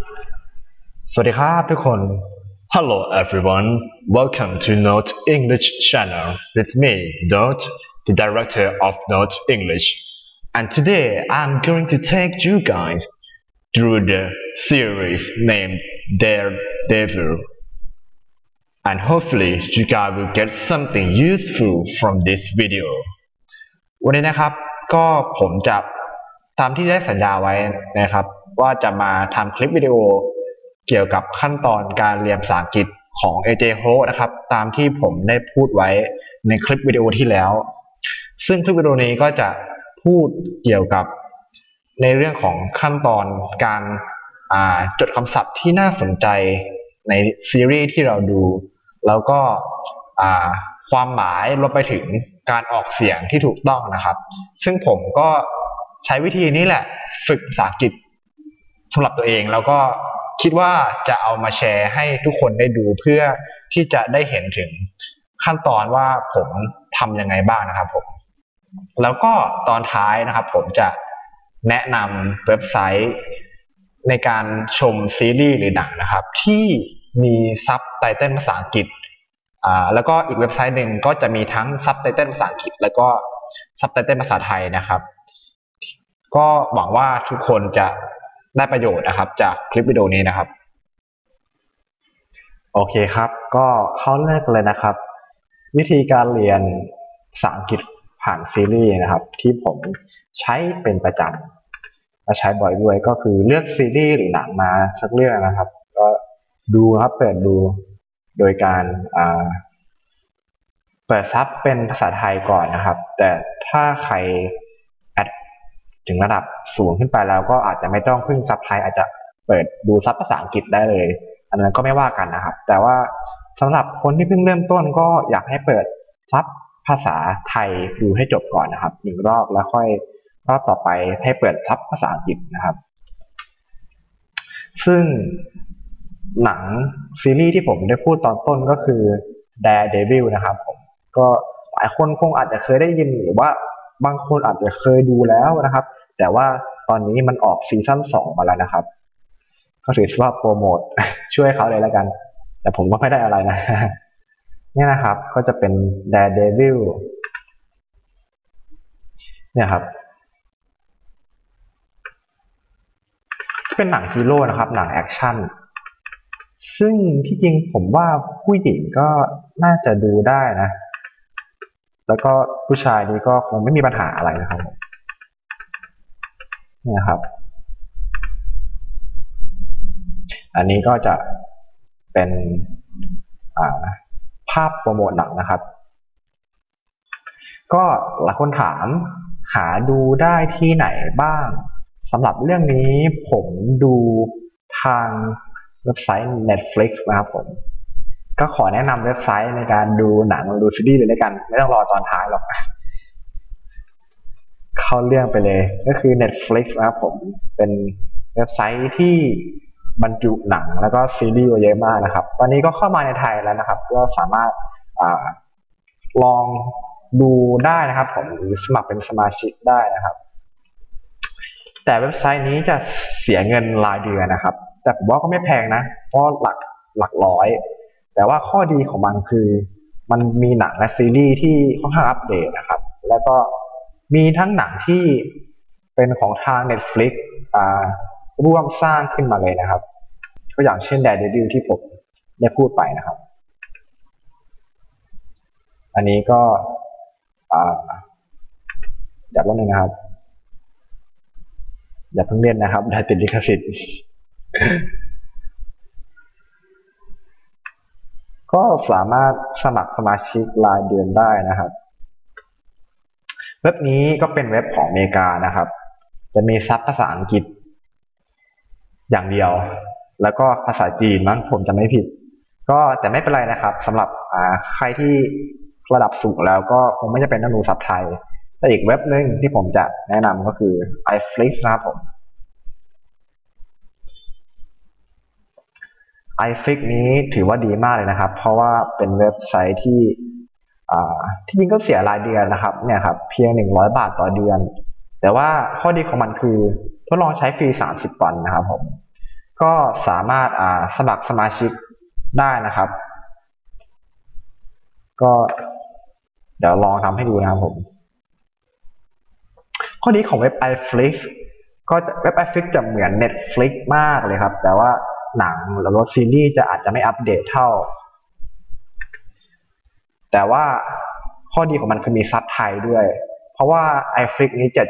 สวัสดีครับทุกคน Hello everyone, welcome to Note English channel with me, Note, the director of Note English. And today I'm going to take you guys through the series named Daredevil. And hopefully you guys will get something useful from this video. วันนี้นะครับก็ผมจะตามที่ได้สัญญาไว้นะครับว่าจะมาทำคลิปวิดีโอเกี่ยวกับขั้นตอนการเรียนภาษาอังกฤษของ AJ Ho นะครับตามที่ผมได้พูดไว้ในคลิปวิดีโอที่แล้วซึ่งคลิปวิดีโอนี้ก็จะพูดเกี่ยวกับในเรื่องของขั้นตอนการจดคำศัพท์ที่น่าสนใจในซีรีส์ที่เราดูแล้วก็ความหมายรวมไปถึงการออกเสียงที่ถูกต้องนะครับซึ่งผมก็ใช้วิธีนี้แหละฝึกภาษาอังกฤษสำหรับตัวเองแล้วก็คิดว่าจะเอามาแชร์ให้ทุกคนได้ดูเพื่อที่จะได้เห็นถึงขั้นตอนว่าผมทำยังไงบ้างนะครับผมแล้วก็ตอนท้ายนะครับผมจะแนะนำเว็บไซต์ในการชมซีรีส์หรือหนังนะครับที่มีซับไตเติลภาษาอังกฤษแล้วก็อีกเว็บไซต์หนึ่งก็จะมีทั้งซับไตเติลภาษาอังกฤษแล้วก็ซับไตเติลภาษาไทยนะครับก็หวังว่าทุกคนจะได้ประโยชน์นะครับจากคลิปวิดีโอนี้นะครับโอเคครับก็เข้าเริ่มเลยนะครับวิธีการเรียนภาษาอังกฤษผ่านซีรีส์นะครับที่ผมใช้เป็นประจำและใช้บ่อยด้วยก็คือเลือกซีรีส์หรือหนังมาสักเรื่องนะครับก็ดูครับเปิดดูโดยการเปิดซับเป็นภาษาไทยก่อนนะครับแต่ถ้าใครถึงระดับสูงขึ้นไปแล้วก็อาจจะไม่ต้องพึ่งซับไทยอาจจะเปิดดูซับภาษาอังกฤษได้เลยอันนั้นก็ไม่ว่ากันนะครับแต่ว่าสำหรับคนที่เพิ่งเริ่มต้นก็อยากให้เปิดซับภาษาไทยดูให้จบก่อนนะครับ1 รอบแล้วค่อยรอบต่อไปให้เปิดซับภาษาอังกฤษนะครับซึ่งหนังซีรีส์ที่ผมได้พูดตอนต้นก็คือ Daredevil นะครับผมก็หลายคนคงอาจจะเคยได้ยินหรือว่าบางคนอาจจะเคยดูแล้วนะครับแต่ว่าตอนนี้มันออกซีซั่น2มาแล้วนะครับก็ถือว่าโปรโมทช่วยเขาเลยแล้วกันแต่ผมก็ไม่ได้อะไรนะเนี่ยนะครับก็จะเป็น Daredevil เนี่ยครับเป็นหนังฮีโร่นะครับหนังแอคชั่นซึ่งที่จริงผมว่าผู้หญิงก็น่าจะดูได้นะแล้วก็ผู้ชายนี้ก็คงไม่มีปัญหาอะไรนะครับเนี่ยครับอันนี้ก็จะเป็นภาพโปรโมทหนังนะครับก็หลายคนถามหาดูได้ที่ไหนบ้างสำหรับเรื่องนี้ผมดูทางเว็บไซต์ Netflix นะครับผมก็ขอแนะนำเว็บไซต์ในการดูหนังดูซีรีส์เลยแล้วกันไม่ต้องรอตอนท้ายหรอกเข้าเรื่องไปเลยก็คือ Netflix นะครับผมเป็นเว็บไซต์ที่บรรจุหนังแล้วก็ซีรีส์เยอะมากนะครับตอนนี้ก็เข้ามาในไทยแล้วนะครับก็สามารถลองดูได้นะครับผมหรือสมัครเป็นสมาชิกได้นะครับแต่เว็บไซต์นี้จะเสียเงินรายเดือนนะครับแต่ผมว่าก็ไม่แพงนะเพราะหลักร้อยแต่ว่าข้อดีของมันคือมันมีหนังและซีรีส์ที่ค่อนข้างอัปเดตนะครับแล้วก็มีทั้งหนังที่เป็นของทาง Netflix ร่วมสร้างขึ้นมาเลยนะครับก็อย่างเช่น Daredevil ที่ผมได้พูดไปนะครับอันนี้ก็เดี๋ยวแป๊บนึงนะครับอย่าเพิ่งเล่นนะครับได้ติดลิขสิทธิ์ก็สามารถสมัครสมาชิกรายเดือนได้นะครับเว็บนี้ก็เป็นเว็บของอเมริกานะครับจะมีซับภาษาอังกฤษอย่างเดียวแล้วก็ภาษาจีนมั้งผมจะไม่ผิดก็แต่ไม่เป็นไรนะครับสำหรับใครที่ระดับสูงแล้วก็คงไม่จำเป็นต้องดูซับไทยแต่อีกเว็บนึงที่ผมจะแนะนำก็คือ iFlix นะครับผม iFlix นี้ถือว่าดีมากเลยนะครับเพราะว่าเป็นเว็บไซต์ที่จริงก็เสียรายเดือนนะครับเนี่ยครับเพียง100 บาทต่อเดือนแต่ว่าข้อดีของมันคือทดลองใช้ฟรี30 วันนะครับผมก็สามารถสมัครสมาชิกได้นะครับก็เดี๋ยวลองทำให้ดูนะครับผมข้อดีของเว็บ iFlix ก็เว็บ iFlix จะเหมือน Netflix มากเลยครับแต่ว่าหนังหรือว่าซีรีส์จะอาจจะไม่อัปเดตเท่าแต่ว่าข้อดีของมันคือมีซับไทยด้วยเพราะว่า iFlix นี้จะ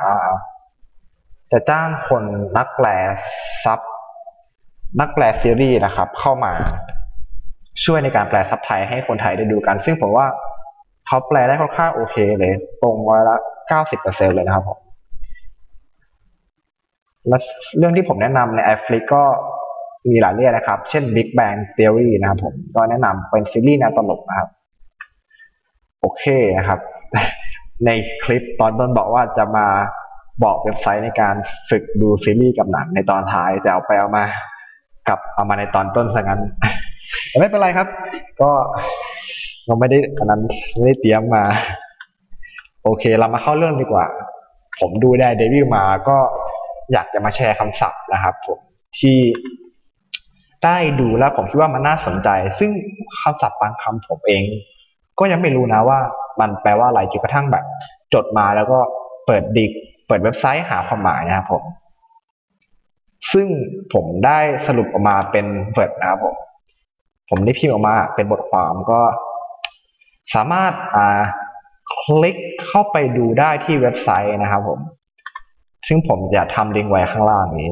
จ้างคนนักแปลซับนักแปลซีรีส์นะครับเข้ามาช่วยในการแปลซับไทยให้คนไทยได้ดูกันซึ่งผมว่าเขาแปลได้ค่อนข้างโอเคเลยตรงละ90%เลยนะครับผมและเรื่องที่ผมแนะนำใน iFlix ก็มีหลายเรื่องนะครับเช่น Big Bang Theory นะครับผมก็แนะนำเป็นซีรีส์แนวตลกนะครับโอเคนะครับในคลิปตอนต้นบอกว่าจะมาบอกเว็บไซต์ในการฝึกดูซีรีส์กับหนังในตอนท้ายแต่เอามาในตอนต้นซะงั้นแต่ไม่เป็นไรครับก็เราไม่ได้อันนั้นไม่ได้เตรียมมาโอเคเรามาเข้าเรื่องดีกว่าผมดูได้เดวิลมาก็อยากจะมาแชร์คำศัพท์นะครับผมที่ได้ดูแล้วผมคิดว่ามันน่าสนใจซึ่งคำศัพท์บางคำผมเองก็ยังไม่รู้นะว่ามันแปลว่าอะไรจนกระทั่งแบบจดมาแล้วก็เปิดเว็บไซต์หาความหมายนะครับผมซึ่งผมได้สรุปออกมาเป็นเวิร์ดนะครับผมได้พิมพ์ออกมาเป็นบทความก็สามารถคลิกเข้าไปดูได้ที่เว็บไซต์นะครับผมซึ่งผมจะทำลิงก์ไว้ข้างล่างนี้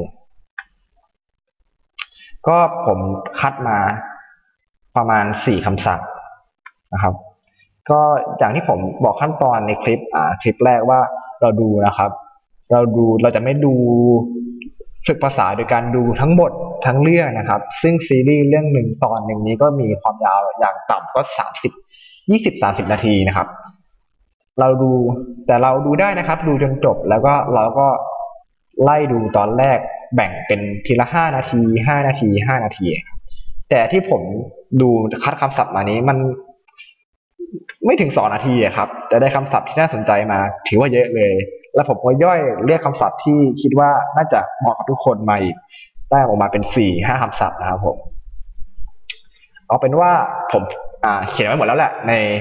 ก็ผมคัดมาประมาณ4คำศัพท์นะครับก็อย่างที่ผมบอกขั้นตอนในคลิปแรกว่าเราดูนะครับเราจะไม่ดูฝึกภาษาโดยการดูทั้งหมดทั้งเรื่องนะครับซึ่งซีรีส์เรื่องหนึ่งตอนหนึ่งนี้ก็มีความยาวอย่างต่ำก็20-30 นาทีนะครับเราดูได้นะครับดูจนจบแล้วก็เราก็ไล่ดูตอนแรกแบ่งเป็นทีละ5 นาที5 นาที5 นาทีแต่ที่ผมดูคัดคำศัพท์มานี้มันไม่ถึง2 นาทีครับแต่ได้คำศัพท์ที่น่าสนใจมาถือว่าเยอะเลยแล้วผมก็ย่อยเรียกคำศัพท์ที่คิดว่าน่าจะเหมาะกับทุกคนมาอีกได้ออกมาเป็น4-5 คำศัพท์นะครับผมเอาเป็นว่าผมเขียนไว้หมดแล้วแหละ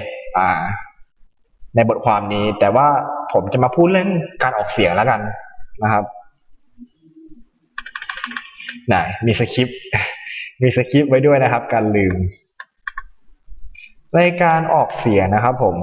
ในบทความนี้แต่ว่าผมจะมาพูดเรื่องการออกเสียงแล้วกันนะครับไหนมีสคริปต์ไว้ด้วยนะครับการลืมในการออกเสียงนะครับผม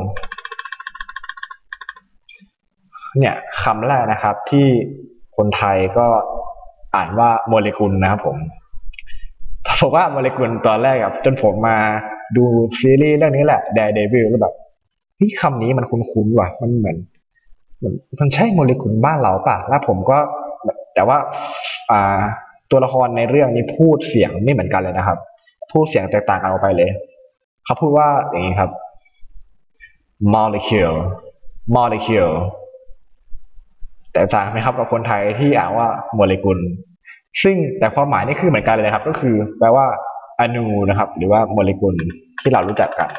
เนี่ยคำแรกนะครับที่คนไทยก็อ่านว่าโมเลกุลนะครับผมว่าโมเลกุลตอนแรกจนผมมาดูซีรีส์เรื่องนี้แหละ Daredevil แล้วแบบนี่คำนี้มันคุ้นๆว่ะมันเหมือนมันใช่โมเลกุลบ้านเราป่ะแล้วผมก็แต่ว่าตัวละครในเรื่องนี้พูดเสียงไม่เหมือนกันเลยนะครับพูดเสียงแตกต่างกันออกไปเลยเขาพูดว่าอย่างนี้ครับ molecule แต่ต่างไหมครับกับคนไทยที่อ่านว่าโมเลกุลซึ่งแต่ความหมายนี่คือเหมือนกันเลยนะครับก็คือแปลว่าอนูนะครับหรือว่าโมเลกุลที่เรารู้จักกัน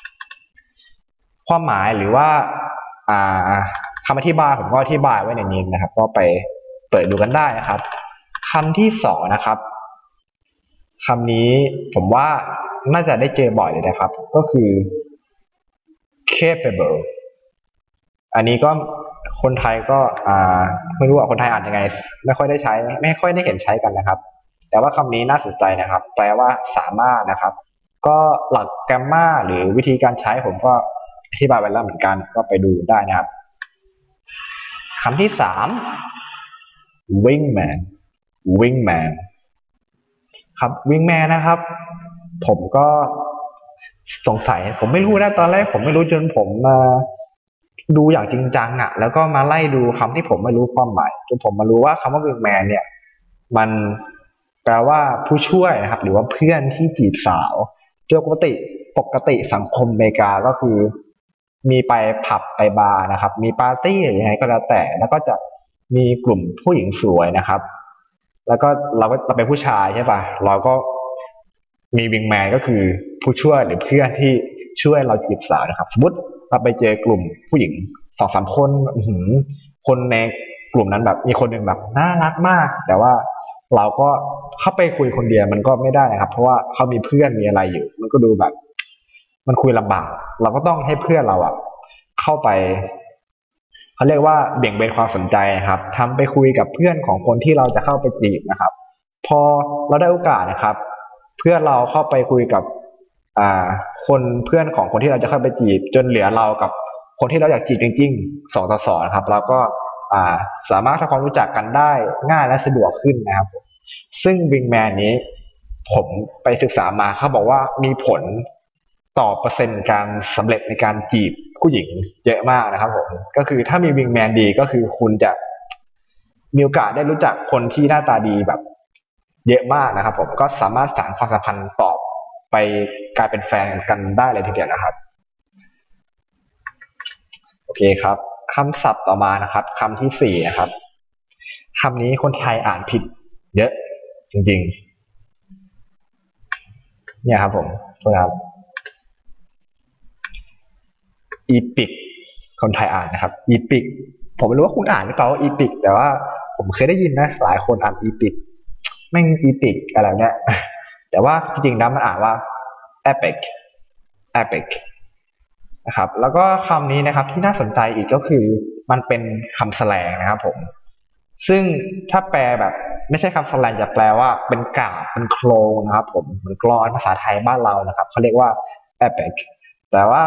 ความหมายหรือว่าคำอธิบายผมก็อธิบายไว้ในนี้นะครับก็ไปเปิดดูกันได้นะครับคำที่2นะครับคำนี้ผมว่าน่าจะได้เจอบ่อยเลยนะครับก็คือ capable อันนี้ก็คนไทยก็ไม่รู้ว่าคนไทยอ่านยังไงไม่ค่อยได้ใช้ไม่ค่อยได้เห็นใช้กันนะครับแต่ว่าคำนี้น่าสนใจนะครับแปลว่าสามารถนะครับก็หลักแกรมมาหรือวิธีการใช้ผมก็อธิบายไว้แล้วเหมือนกันก็ไปดูได้นะครับคำที่3 wingman ครับ wingman นะครับผมก็สงสัยผมไม่รู้นะตอนแรกผมไม่รู้จนผมมาดูอย่างจริงจังแล้วก็มาไล่ดูคำที่ผมไม่รู้ความหมายจนผมมารู้ว่าคำว่า wingman เนี่ยมันแปลว่าผู้ช่วยนะครับหรือว่าเพื่อนที่จีบสาวโดยปกติสังคมอเมริกาก็คือมีไปผับไปบาร์นะครับมีปาร์ตี้หรือยังไงก็แล้วแต่แล้วก็จะมีกลุ่มผู้หญิงสวยนะครับแล้วก็เราเป็นผู้ชายใช่ป่ะเราก็มีวิงแมนก็คือผู้ช่วยหรือเพื่อนที่ช่วยเราจีบสาวนะครับสมมติเราไปเจอกลุ่มผู้หญิง2-3 คนคนในกลุ่มนั้นแบบมีคนหนึ่งแบบน่ารักมากแต่ว่าเราก็เข้าไปคุยคนเดียวมันก็ไม่ได้นะครับ เพราะว่าเขามีเพื่อนมีอะไรอยู่ มันก็ดูแบบ มันคุยลำบากเราก็ต้องให้เพื่อนเราเข้าไปเขาเรียกว่าเบี่ยงเบนความสนใจนะครับทำไปคุยกับเพื่อนของคนที่เราจะเข้าไปจีบนะครับ พอเราได้โอกาสนะครับ เพื่อนเราเข้าไปคุยกับเพื่อนของคนที่เราจะเข้าไปจีบจนเหลือเรากับคนที่เราอยากจีบจริงๆ2 ต่อ 2นะครับเราก็สามารถทำความรู้จักกันได้ง่ายและสะดวกขึ้นนะครับซึ่งวิงแมนนี้ผมไปศึกษามาเขาบอกว่ามีผลต่อเปอร์เซ็นต์การสำเร็จในการจีบผู้หญิงเยอะมากนะครับผมก็คือถ้ามีวิงแมนดีก็คือคุณจะมีโอกาสได้รู้จักคนที่หน้าตาดีแบบเยอะมากนะครับผมก็สามารถสานความสัมพันธ์ต่อไปกลายเป็นแฟนกันได้เลยทีเดียวนะครับโอเคครับคำศัพท์ต่อมานะครับคำที่4นะครับคำนี้คนไทยอ่านผิดเยอะจริงๆเนี่ยครับผมโทษครับอีพิกคนไทยอ่านนะครับอีพิกผมไม่รู้ว่าคุณอ่านหรือเปล่าว่าอีพิกแต่ว่าผมเคยได้ยินนะหลายคนอ่านอีพิกไม่อีพิกอะไรเนี่ยแต่ว่าจริงๆแล้วมันอ่านว่า epic epic นะครับแล้วก็คำนี้นะครับที่น่าสนใจอีกก็คือมันเป็นคำแสลงนะครับผมซึ่งถ้าแปลแบบไม่ใช่คำแสลงจะแปลว่าเป็นกาบเป็นโครงนะครับผมเหมือนกลอนภาษาไทยบ้านเรานะครับเขาเรียกว่า epic แต่ว่า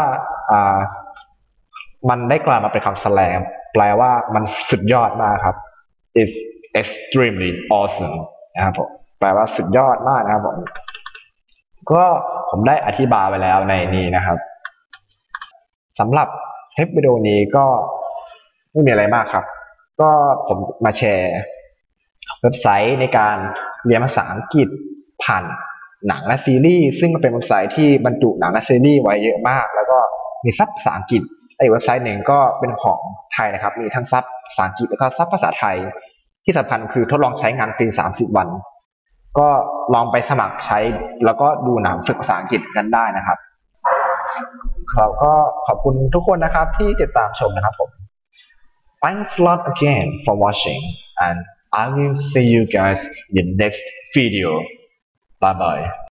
มันได้กลายมาเป็นคำแสลงแปลว่ามันสุดยอดมากครับ it's extremely awesome นะครับผมแปลว่าสุดยอดมากนะครับผมก็ผมได้อธิบายไปแล้วในนี้นะครับสำหรับคลิปวิดีโอนี้ก็ไม่มีอะไรมากครับก็ผมมาแชร์เว็บไซต์ในการเรียนภาษาอังกฤษผ่านหนังและซีรีส์ซึ่งมันเป็นเว็บไซต์ที่บรรจุหนังและซีรีส์ไว้เยอะมากแล้วก็มีซับภาษาอังกฤษอีกเว็บไซต์หนึ่งก็เป็นของไทยนะครับมีทั้งซับภาษาอังกฤษแล้วก็ซับภาษาไทยที่สำคัญคือทดลองใช้งานฟรี30 วันก็ลองไปสมัครใช้แล้วก็ดูหนังฝึกภาษาอังกฤษกันได้นะครับเราก็ขอบคุณทุกคนนะครับที่ติดตามชมนะครับผม Thanks a lot again for watching and I will see you guys in the next video. Bye bye.